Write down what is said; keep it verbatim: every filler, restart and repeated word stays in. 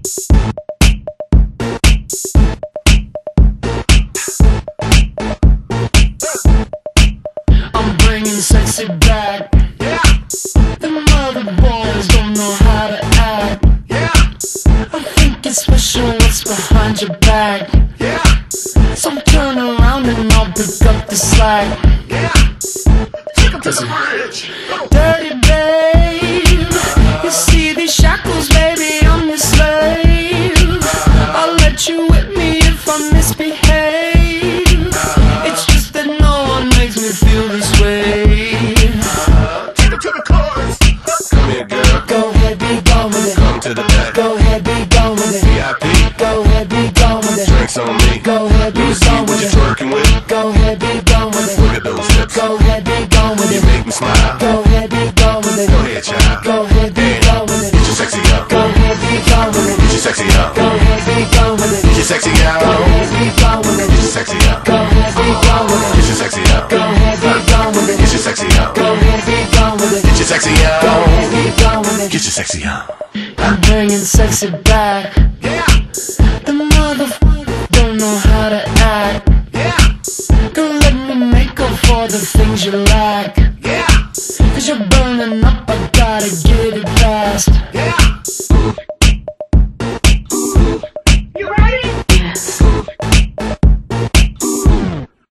I'm bringing sexy back. Yeah. The mother boys don't know how to act. Yeah. I think it's special what's behind your back. Yeah. So turn around and I'll pick up the slack. Yeah. Take 'em to the bridge. Dirty babe, you see these shackles, baby, I'm your slave. I'll let you whip me if I misbehave. It's just that no one makes me feel this way. Take 'em to the chorus. Come here, girl. Go ahead, be gone with it. Come to the back. Go ahead, be gone with it. V I P. Go ahead, be gone with it. Drinks on me. Go ahead, be Let me see gone what with you're it. twerking with. Go ahead, be gone with it. Look at those hips. Go ahead, be gone with You it. make me smile. Go ahead, be gone with it. Go ahead, child. Go ahead, be gone with it. Get your sexy up. Go ahead, be gone with it. Get your sexy up. Go ahead, be gone with it. Get your sexy up. Go ahead, be gone with it. Get your sexy up. Go ahead, be gone with it. Get your sexy up. Go ahead, be gone with it. Get your sexy up. Go ahead, be gone with it. Get your sexy up. Go ahead, be gone with it. Get your sexy up. I'm bringing sexy back.